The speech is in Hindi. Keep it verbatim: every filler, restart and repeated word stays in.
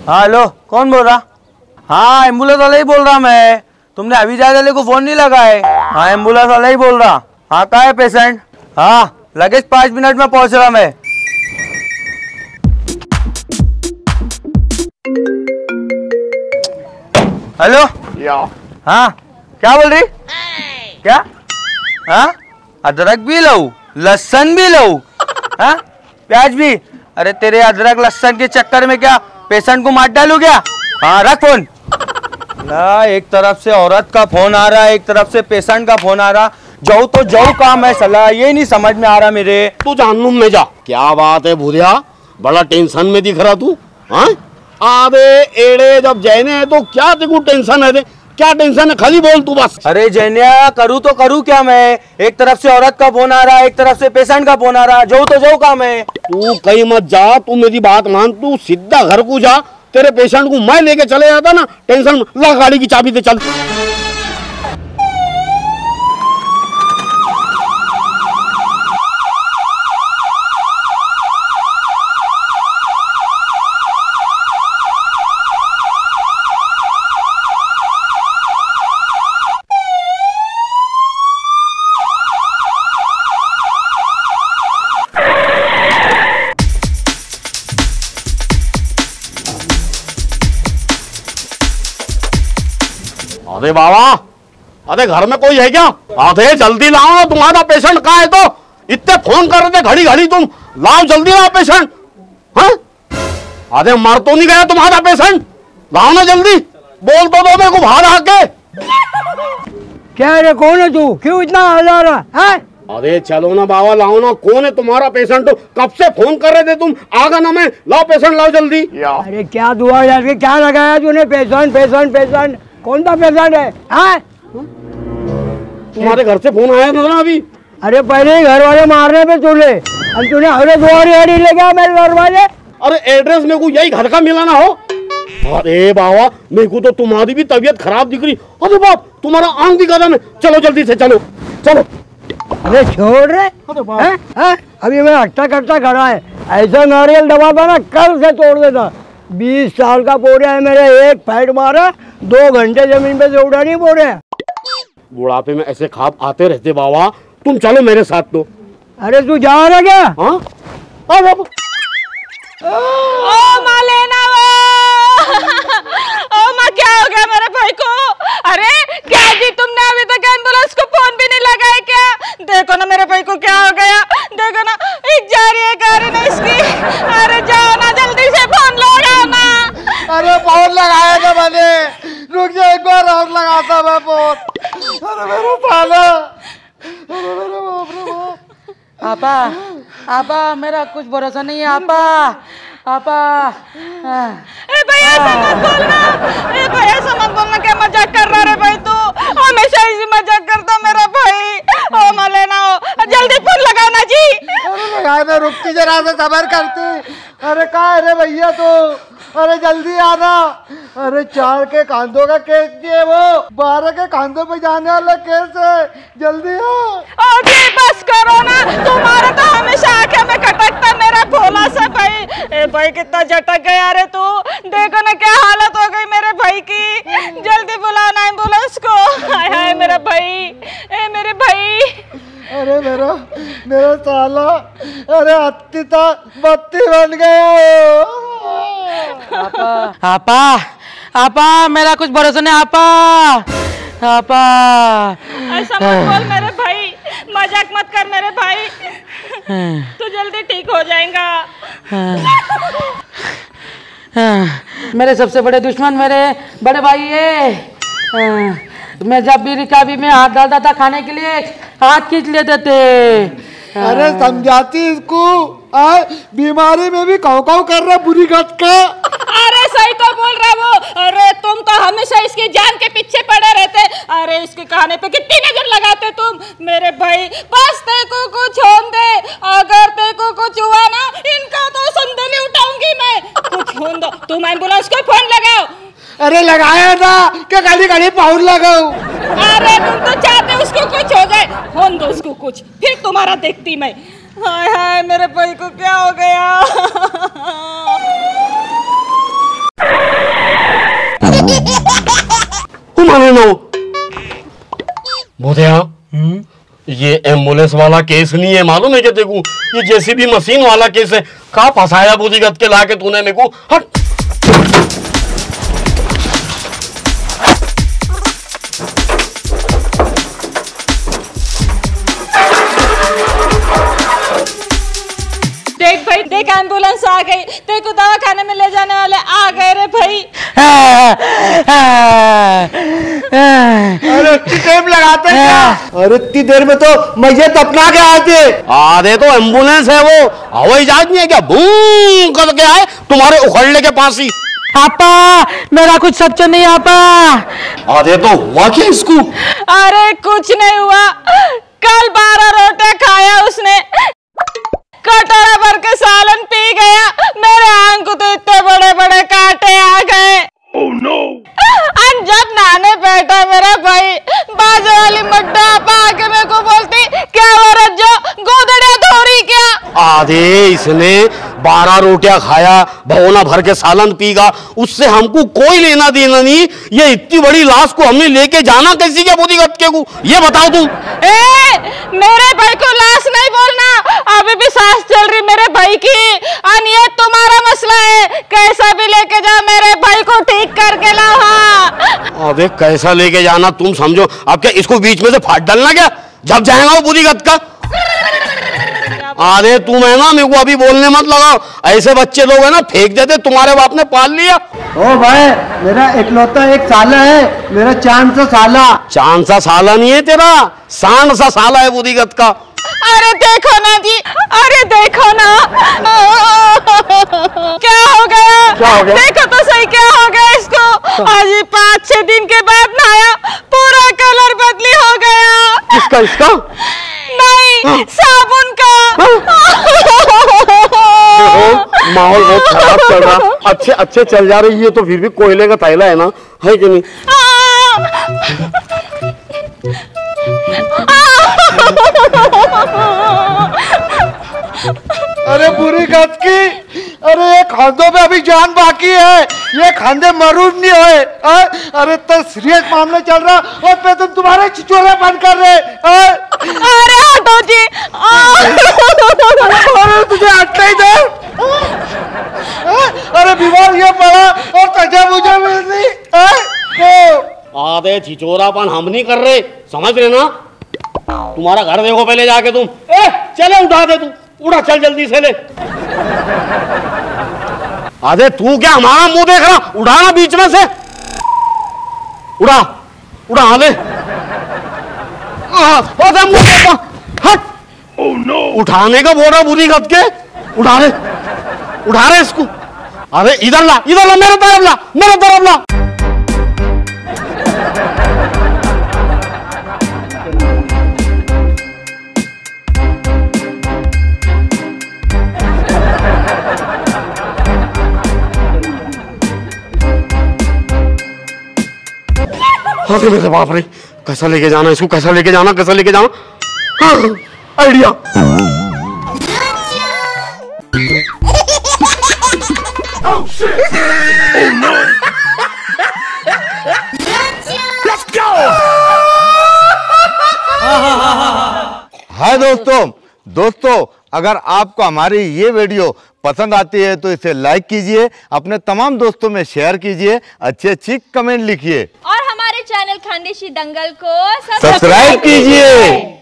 हाँ हेलो, कौन बोल रहा? हाँ एम्बुलेंस वाला ही बोल रहा मैं। तुमने अभी जायदे को फोन नहीं लगा है? हाँ एम्बुलेंस वाला ही बोल रहा। हाँ कहाँ है पेशेंट? हाँ लगेज पाँच मिनट में पहुंच रहा मैं। हेलो या हाँ क्या बोल रही? क्या? हाँ अदरक भी लऊ, लहसुन भी लऊ, हाँ प्याज भी? अरे तेरे अदरक लहसुन के चक्कर में क्या पेशेंट को मार डालू क्या? हाँ रख फोन। ना एक तरफ से औरत का फोन आ रहा है, एक तरफ से पेशेंट का फोन आ रहा। जाओ तो जाओ काम है सलाह, ये नहीं समझ में आ रहा मेरे। तू जानूम में जा। क्या बात है भूरिया, बड़ा टेंशन में दिख रहा तू। हाँ अबे एड़े जब जैने है तो क्या तेको टेंशन है? क्या टेंशन है, खाली बोल तू बस। अरे जैनिया करूँ तो करूँ क्या मैं? एक तरफ से औरत का फोन आ रहा है, एक तरफ से पेशेंट का फोन आ रहा है। जाओ तो जाओ काम है। तू कहीं मत जा, तू मेरी बात मान, तू सीधा घर को जा। तेरे पेशेंट को मैं लेके चले जाता ना, टेंशन ला गाड़ी की चाबी दे चल। अरे बाबा, अरे घर में कोई है क्या? अरे जल्दी लाओ, तुम्हारा पेशेंट कहाँ है? तो इतने फोन कर रहे थे घड़ी घड़ी, तुम लाओ जल्दी लाओ पेशेंट। हाँ अरे मर तो नहीं गया तुम्हारा पेशेंट? लाओ ना जल्दी, बोल तो दो मेरे को बाहर आके। क्या रे, कौन है तू? क्यों इतना हल्ला रहा है? अरे चलो ना बाबा, लाओ ना। कौन है तुम्हारा पेशेंट? तो कब से फोन कर रहे थे तुम, आगा ना मैं। लाओ पेशेंट लाओ जल्दी। अरे क्या दुआ डाल के क्या लगाया तूने? पेशेंट पेशेंट पेशेंट, कौन सा पेशेंट है? हाँ तुम्हारे घर से फोन आया था ना अभी? अरे पहले ही घर वाले मारने पे तुले, अब तूने अरे दो गाड़ी ले गया मेरे घर वाले। अरे एड्रेस मेरे को यही घर का मिला ना हो। अरे बाबा मेरे को तो तुम्हारी भी तबीयत खराब दिख रही। अरे बाप, तुम्हारा आंख भी गरम है। चलो जल्दी से, चलो चलो। अरे छोड़ रहे, अभी मैं हट्टा कट्टा खड़ा है। ऐसा नारियल दबा था ना, कल से तोड़ देता। बीस साल का पोरे है मेरे, एक फाइट मारा, दो घंटे जमीन पे से उड़ा नहीं पोरे। बुढ़ापे में ऐसे ख्वाब आते रहते बाबा। तुम चलो मेरे साथ तो। अरे तू जा रहा क्या? हाँ बाबा। ओ माँ लेना वो। ओ माँ क्या हो गया मेरे भाई को? अरे क्या जी तुमने अभी तक एम्बुलेंस को फोन भी नहीं लगाया क्या? देखो ना मेरे भाई को क्या हो गया, देखो ना एक जा रही है गाड़ी ना इसकी। अरे जाओ ना जल्दी से फोन लगाओ ना। अरे फोन लगाया था मैंने, रुक जा एक बार और लगाता मैं फोन। अरे मेरा साला, अरे मेरा बाप रे बाप। आपा आपा मेरा कुछ भरोसा नहीं है आपा। आपा ए भाई ऐसा मत बोलना, ए भाई ऐसा मत बोलना। क्या मजाक कर रहा है भाई तू? हमेशा ऐसी मजाक करता मेरा भाई। ओ माँ लेना हो, जल्दी फोन लगाओ ना जी। अरे लगाया ना, रुकती जरा से सबर करती। अरे कहाँ है रे भैया तू? अरे जल्दी आना। अरे चार के कांधों का केस है वो, बारह के कांधों पे जाने वाला केस है। जल्दी आ। अरे बस करो ना, तुम्हारा तो हमेशा आंखें में खटकता मेरा भोला सा भाई। ए भाई कितना झटक गया रे तू, देखो ना क्या हालत हो गई मेरे भाई की। जल्दी बुलाओ ना एम्बुलेंस को। हाय हाय मेरा भाई, ए मेरे भाई। अरे मेरा मेरा साला, अरे हत्ती था बत्ती बन गया। आपा आपा आपा मेरा कुछ भरोसा नहीं आपा। आपा ऐसा मत बोल मेरे भाई, मजाक मत कर मेरे भाई। तू जल्दी ठीक हो जाएगा। मेरे सबसे बड़े दुश्मन मेरे बड़े भाई है। मैं जब भी रिकाबी में हाथ डालता था खाने के लिए, हाथ खींच लेते थे। अरे समझाती इसको, बीमारी में भी काव काव कर रहा बुरी गत का। अरे सही तो बोल रहा वो। अरे तुम तो हमेशा इसकी जान के पीछे पड़े रहते। अरे इसके खाने पे कितनी नजर लगाते तुम मेरे भाई। बस तेको कुछ होने दे, अगर तेको कुछ हुआ ना, इनका तो संदली उठाऊंगी मैं। कुछ होने दो, तुम एम्बुलेंस को फोन लगाओ। अरे लगाया था क्या गाड़ी गाड़ी पाउन लगाओ। अरे तुम तो चाहते उसको कुछ हो जाए, होने दो उसको कुछ, फिर तुम्हारा देखती मैं। हाय हाय मेरे भाई को क्या हो गया। माने ना हो। बोधया ये एम्बुलेंस वाला केस नहीं है, मालूम है क्या तेको? ये जेसीबी मशीन वाला केस है। कहाँ फंसाया बुद्धिगत के लाके तूने मेरे को? हट। देख भाई देख, एम्बुलेंस आ गई, तेरे को दवा खाने में ले जाने वाले आ गए रे भाई। अरे इतनी टाइम लगाते हैं क्या? अरे इतनी देर में तो मैयत अपना के आए थे। आधे तो एम्बुलेंस है, वो हवाई जहाज नहीं है क्या? बूम करके आए तुम्हारे उखड़ने के पास ही। आपा मेरा कुछ सच नहीं आपा। आधे तो हुआ क्या इसको? अरे कुछ नहीं हुआ, कल बारह रोटे खाया उसने, कटोरा भर के सालन पी गया, मेरे आंख को तो इतने बड़े बड़े कांटे आ गए। oh, no. जब नहाने बैठा मेरा भाई, बाजू वाली मड्डा आके मेरे को बोलती, क्या हो रज्जो गोदड़िया धोरी क्या? आधे इसने बारह रोटियां खाया, भगोना भर के सालन पीगा, उससे हमको कोई लेना देना नहीं। ये इतनी बड़ी लाश को हमने लेके जाना कैसी क्या बुद्धिगत के को, ये बताओ तुम। ए, मेरे भाई को लाश नहीं बोलना, अभी भी सांस चल रही मेरे भाई की। और ये तुम्हारा मसला है, कैसा भी लेके जाओ मेरे भाई को ठीक करके लाओ। हाँ अबे कैसा लेके जाना तुम समझो, अब क्या इसको बीच में से फाड़ डालना क्या जब जाएगा वो बुद्धिगत का? अरे तुम है ना, मेरे को अभी बोलने मत लगाओ, ऐसे बच्चे लोग है ना फेंक देते, तुम्हारे बाप ने पाल लिया। ओ भाई मेरा इकलौता एक साला है, मेरा चांद सा साला। चांद सा साला नहीं है तेरा, सांड सा साला है बुद्धिगत का। अरे देखो ना जी, अरे देखो ना क्या हो गया? क्या हो गया? देखो तो सही क्या हो गया इसको। आज पाँच छह दिन के बाद नहाया, पूरा कलर बदली हो गया। किसका? इसका नहीं, साबुन का। देखो माहौल बहुत खराब चल रहा, अच्छे अच्छे चल जा रही है तो फिर भी कोयले का थैला है ना, है कि नहीं? अरे बुरी गत की, अरे ये खांदों पे अभी जान बाकी है, ये खांदे मरून नहीं होए। अरे तो सीरियस मामला चल रहा और पे तुम तुम्हारे छिचोरे बंद कर रहे। अरे हटो जी। अरे तुझे हटना ही दे। अरे बीमार ये पड़ा और तजा मुझे मिलती। आधे छिचोरापन हम नहीं कर रहे, समझ रहे ना? तुम्हारा घर देखो पहले जाके तुम। ए चले उठा दे, तू उड़ा, चल जल्दी से ले। अरे तू क्या हमारा मुंह देख रहा? उड़ाना बीच में से, उड़ा उड़ा ले। हट। oh, no. उठाने का बोल रहा बुद्धिगत के, उठा ले, उठा रहे इसको। अरे इधर ला, इधर ला, मेरे तरफ ला, मेरे तरफ ला। अरे मेरे बाप रे, कैसा लेके जाना इसको, कैसा लेके जाना, कैसा लेके जाना? हाँ, idea. oh, oh, no. Let's go. Hi दोस्तों दोस्तों अगर आपको हमारी ये वीडियो पसंद आती है तो इसे लाइक कीजिए, अपने तमाम दोस्तों में शेयर कीजिए, अच्छी अच्छी कमेंट लिखिए और हमारे चैनल खानदेशी दंगल को सब्सक्राइब कीजिए।